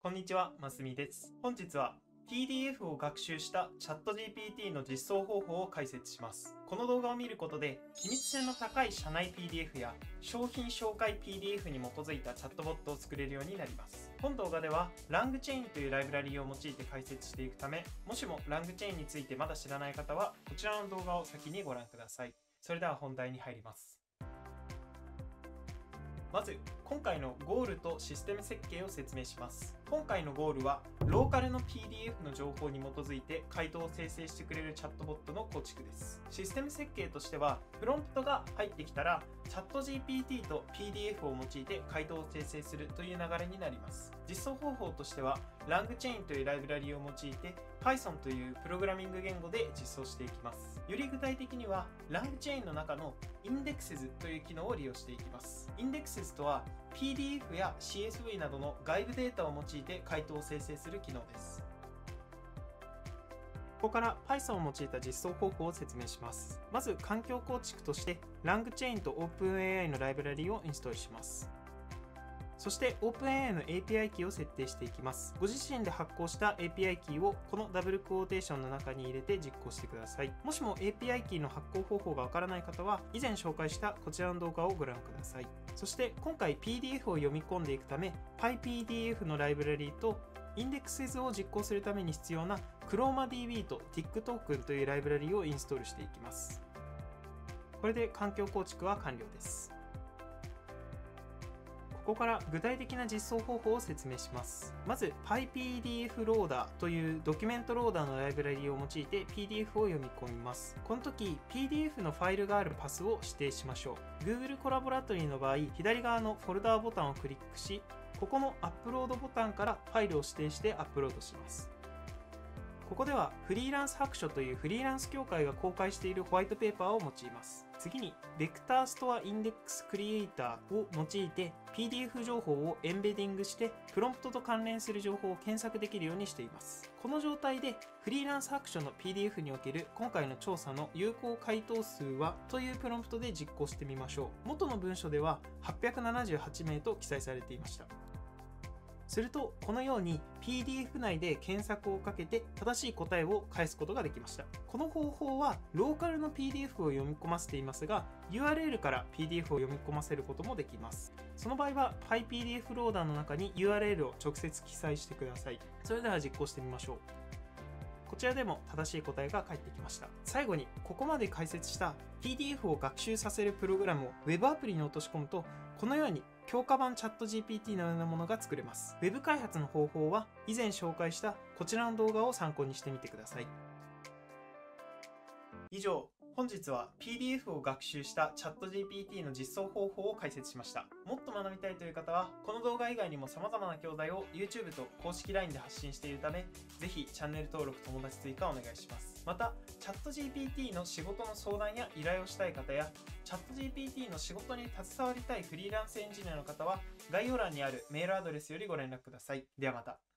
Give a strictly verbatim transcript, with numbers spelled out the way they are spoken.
こんにちは、ますみです。本日は ピーディーエフ を学習したチャット ジーピーティー の実装方法を解説します。この動画を見ることで、機密性の高い社内 ピーディーエフ や商品紹介 ピーディーエフ に基づいたチャットボットを作れるようになります。本動画では ラングチェイン というライブラリを用いて解説していくため、もしも ラングチェイン についてまだ知らない方は、こちらの動画を先にご覧ください。それでは本題に入ります。まず、今回のゴールとシステム設計を説明します。今回のゴールは、ローカルの ピーディーエフ の情報に基づいて回答を生成してくれるチャットボットの構築です。システム設計としては、プロンプトが入ってきたら、チャット ジーピーティー と ピーディーエフ を用いて回答を生成するという流れになります。実装方法としては、ラングチェインというライブラリを用いて Python というプログラミング言語で実装していきます。より具体的には、ラングチェインの中の Indexes という機能を利用していきます。Indexes とは ピーディーエフ や シーエスブイ などの外部データを用いて回答を生成する機能です。ここから Python を用いた実装方法を説明します。まず環境構築として ラングチェインと OpenAI のライブラリをインストールします。そして OpenAI の エーピーアイ キーを設定していきます。ご自身で発行した エーピーアイ キーをこのダブルクォーテーションの中に入れて実行してください。もしも エーピーアイ キーの発行方法がわからない方は、以前紹介したこちらの動画をご覧ください。そして今回 ピーディーエフ を読み込んでいくため PyPDF のライブラリと Indexes を実行するために必要な ChromaDB と TickToken というライブラリをインストールしていきます。これで環境構築は完了です。ここから具体的な実装方法を説明します。まず PyPDFLoader というドキュメントローダーのライブラリを用いて ピーディーエフ を読み込みます。この時 ピーディーエフ のファイルがあるパスを指定しましょう。Google コラボラトリーの場合、左側のフォルダーボタンをクリックし、ここのアップロードボタンからファイルを指定してアップロードします。ここではフリーランス白書というフリーランス協会が公開しているホワイトペーパーを用います。次に Vector Store Index Creator を用いて ピーディーエフ 情報をエンベディングしてプロンプトと関連する情報を検索できるようにしています。この状態でフリーランス白書の ピーディーエフ における今回の調査の有効回答数はというプロンプトで実行してみましょう。元の文書でははっぴゃくななじゅうはちめいと記載されていました。すると、このように ピーディーエフ 内で検索をかけて正しい答えを返すことができました。この方法はローカルの ピーディーエフ を読み込ませていますが、ユーアールエル から ピーディーエフ を読み込ませることもできます。その場合は PyPDFLoader の中に ユーアールエル を直接記載してください。それでは実行してみましょう。こちらでも正しい答えが返ってきました。最後に、ここまで解説した ピーディーエフ を学習させるプログラムを Web アプリに落とし込むと、このように強化版チャット ジーピーティー のようなものが作れます。Web 開発の方法は以前紹介したこちらの動画を参考にしてみてください。以上、本日は ピーディーエフ を学習したチャット ジーピーティー の実装方法を解説しました。もっと学びたいという方は、この動画以外にも様々な教材を YouTube と公式 ライン で発信しているため、ぜひチャンネル登録、友達追加お願いします。また、チャット ジーピーティー の仕事の相談や依頼をしたい方や、チャット ジーピーティー の仕事に携わりたいフリーランスエンジニアの方は、概要欄にあるメールアドレスよりご連絡ください。ではまた。